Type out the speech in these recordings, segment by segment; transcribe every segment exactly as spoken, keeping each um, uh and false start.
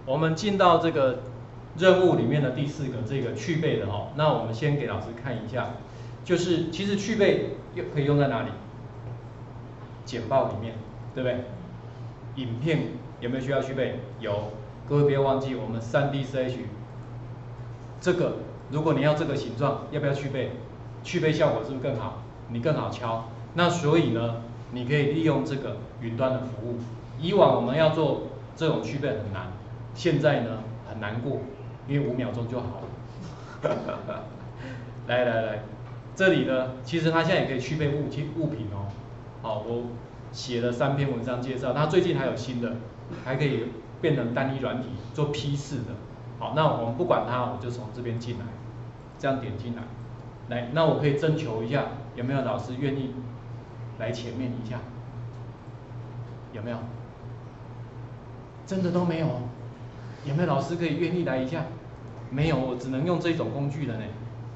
我们进到这个任务里面的第四个这个去背的哦，那我们先给老师看一下，就是其实去背又可以用在哪里？简报里面，对不对？影片有没有需要去背？有，各位不要忘记我们 三 D 四 H 这个，如果你要这个形状，要不要去背？去背效果是不是更好？你更好敲。那所以呢，你可以利用这个云端的服务。以往我们要做这种去背很难，现在呢很难过，因为五秒钟就好了。来来来，这里呢，其实它现在也可以去背物品物品哦。好，我写了三篇文章介绍，它最近还有新的，还可以变成单一软体做批示的。好，那我们不管它，我就从这边进来，这样点进来，来，那我可以征求一下有没有老师愿意来前面一下，有没有？真的都没有，有没有老师可以愿意来一下？没有，我只能用这种工具了呢，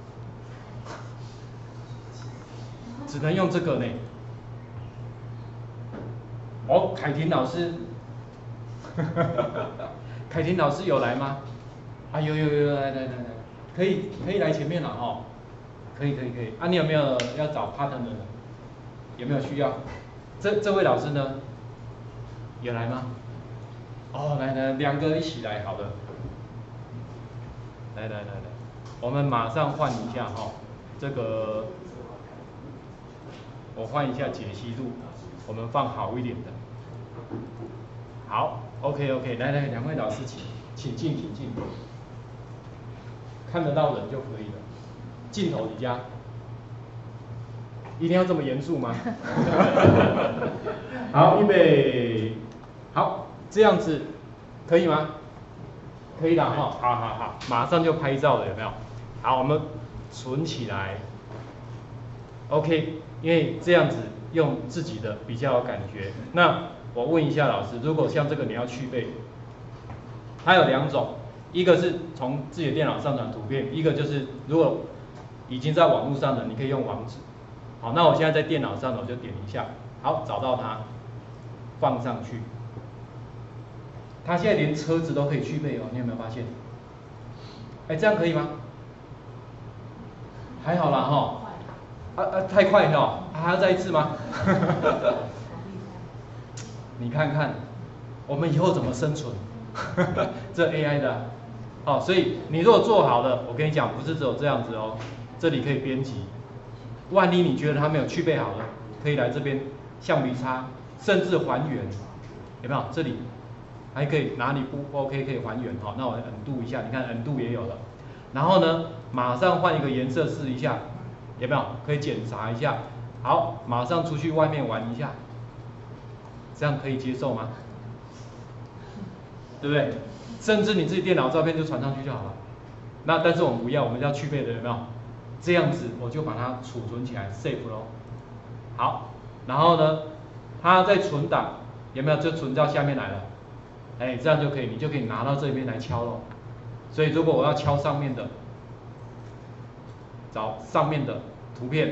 只能用这个呢。哦，凯婷老师，凯婷老师有来吗？啊，有有有，来来来来，可以可以来前面了哦，可以可以可以。啊，你有没有要找 partner 的？有没有需要？这这位老师呢？有来吗？哦，来来，两个一起来，好的。来来来来，我们马上换一下哈、哦，这个我换一下解析度，我们放好一点的。好 ，OK OK， 来来，两位老师请请进请进，看得到人就可以了。镜头底下，一定要这么严肃吗？好，预备，好，这样子可以吗？可以的哈，好好好，马上就拍照了，有没有？好，我们存起来 ，OK， 因为这样子用自己的比较有感觉。那我问一下老师，如果像这个你要去背，它有两种，一个是从自己的电脑上传图片，一个就是如果已经在网络上的，你可以用网址。好，那我现在在电脑上的，我就点一下，好，找到它，放上去。它现在连车子都可以去背哦，你有没有发现？哎，这样可以吗？还好啦哈，啊啊太快了、哦，还要再一次吗？你看看，我们以后怎么生存？这 A I 的，好、哦，所以你如果做好了，我跟你讲，不是只有这样子哦，这里可以编辑。万一你觉得它没有去背好了，可以来这边橡皮擦，甚至还原，有没有？这里还可以哪里不 OK 可以还原哈、哦，那我 undo 一下，你看 undo 也有了。然后呢，马上换一个颜色试一下，有没有？可以检查一下。好，马上出去外面玩一下，这样可以接受吗？对不对？甚至你自己电脑照片就传上去就好了。那但是我们不要，我们要去背的有没有？这样子我就把它储存起来 ，save 咯。好，然后呢，它在存档有没有？就存到下面来了。哎，这样就可以，你就可以拿到这边来敲咯。所以如果我要敲上面的，找上面的图片，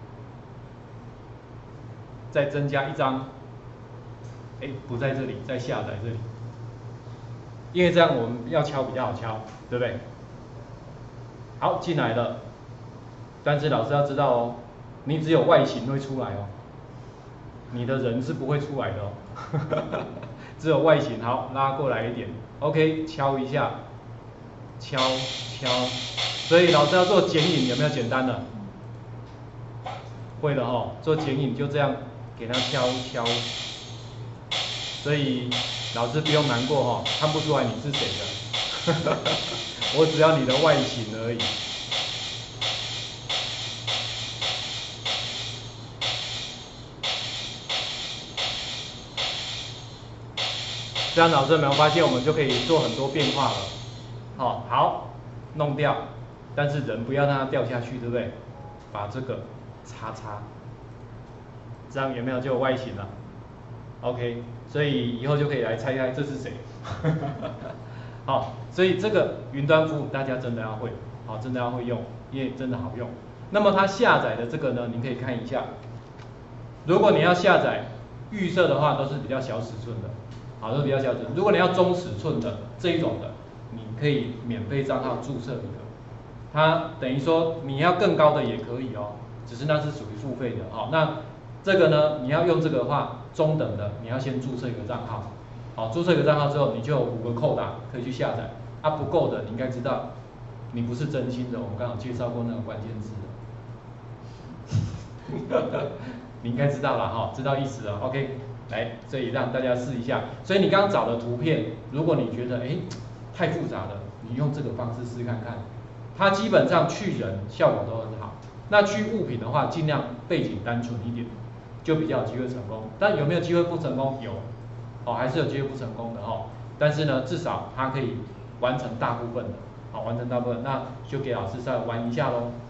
再增加一张，哎，不在这里，在下载这里。因为这样我们要敲比较好敲，对不对？好，进来了，但是老师要知道哦，你只有外形会出来哦，你的人是不会出来的哦，只有外形。好，拉过来一点 ，OK， 敲一下，敲敲，所以老师要做剪影，有没有简单的？会的哦，做剪影就这样给它敲敲，所以老师不用难过哦，看不出来你是谁的，我只要你的外形而已。这样老师有没有发现，我们就可以做很多变化了？好，好，弄掉，但是人不要让它掉下去，对不对？把这个叉叉，这样有没有就有外形了 ？OK， 所以以后就可以来猜猜这是谁。好，所以这个云端服务大家真的要会，好，真的要会用，因为真的好用。那么它下载的这个呢，您可以看一下。如果你要下载预设的话，都是比较小尺寸的。 好，这是比较小尺寸。如果你要中尺寸的这一种的，你可以免费账号注册一个。它等于说你要更高的也可以哦，只是那是属于付费的。好，那这个呢，你要用这个的话，中等的你要先注册一个账号。好，注册一个账号之后，你就有五个扣打可以去下载。啊，不够的你应该知道，你不是真心的。我们刚好介绍过那个关键字你应该知道了哈，知道意思了。OK， 来，这里让大家试一下。所以你刚刚找的图片，如果你觉得哎太复杂了，你用这个方式试看看。它基本上去人效果都很好。那去物品的话，尽量背景单纯一点，就比较有机会成功。但有没有机会不成功？有，哦，还是有机会不成功的哦。但是呢，至少它可以完成大部分的，好，完成大部分，那就给老师再玩一下喽。